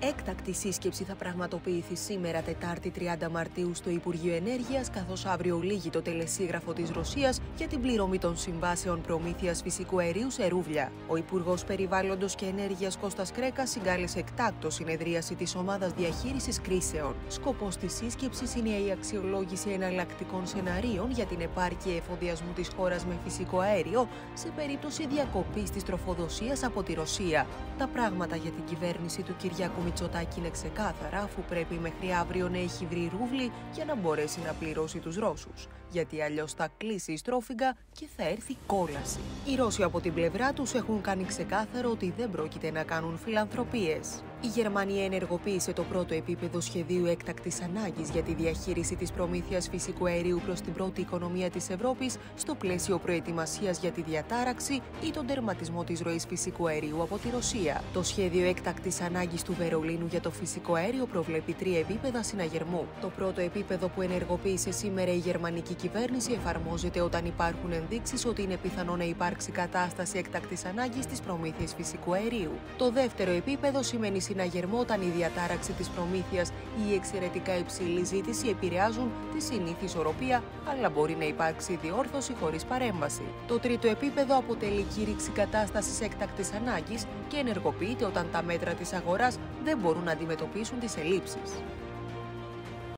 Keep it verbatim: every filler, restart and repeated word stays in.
Έκτακτη σύσκεψη θα πραγματοποιηθεί σήμερα, Τετάρτη τριάντα Μαρτίου, στο Υπουργείο Ενέργειας, καθώς αύριο λήγει το τελεσίγραφο της Ρωσίας για την πληρωμή των συμβάσεων προμήθειας φυσικού αερίου σε ρούβλια. Ο Υπουργός Περιβάλλοντος και Ενέργειας Κώστας Κρέκας συγκάλεσε εκτάκτο συνεδρίαση της Ομάδας Διαχείρισης Κρίσεων. Σκοπός της σύσκεψης είναι η αξιολόγηση εναλλακτικών σεναρίων για την επάρκεια εφοδιασμού της χώρας με φυσικό αέριο σε περίπτωση διακοπής της τροφοδοσίας από τη Ρωσία. Τα πράγματα για την κυβέρνηση του Κυριάκου Μητσοτάκη είναι ξεκάθαρα, αφού πρέπει μέχρι αύριο να έχει βρει ρούβλι για να μπορέσει να πληρώσει τους Ρώσους. Γιατί αλλιώς θα κλείσει η στρόφιγγα και θα έρθει κόλαση. Οι Ρώσοι από την πλευρά τους έχουν κάνει ξεκάθαρο ότι δεν πρόκειται να κάνουν φιλανθρωπίες. Η Γερμανία ενεργοποίησε το πρώτο επίπεδο σχεδίου έκτακτης ανάγκης για τη διαχείριση της προμήθειας φυσικού αερίου προς την πρώτη οικονομία της Ευρώπης, στο πλαίσιο προετοιμασίας για τη διατάραξη ή τον τερματισμό της ροής φυσικού αερίου από τη Ρωσία. Το σχέδιο έκτακτης ανάγκης του Βερολίνου για το φυσικό αέριο προβλέπει τρία επίπεδα συναγερμού. Το πρώτο επίπεδο, που ενεργοποίησε σήμερα η γερμανική κυβέρνηση, εφαρμόζεται όταν υπάρχουν ενδείξεις ότι είναι πιθανό να υπάρξει κατάσταση έκτακτης ανάγκης στις προμήθειες φυσικού αερίου. Το δεύτερο επίπεδο σημαίνει συναγερμό όταν η διατάραξη της προμήθειας ή η εξαιρετικά υψηλή ζήτηση επηρεάζουν τη συνήθη ισορροπία, αλλά μπορεί να υπάρξει διόρθωση χωρίς παρέμβαση. Το τρίτο επίπεδο αποτελεί κήρυξη κατάστασης έκτακτης ανάγκης και ενεργοποιείται όταν τα μέτρα της αγοράς δεν μπορούν να αντιμετωπίσουν τις ελλείψεις.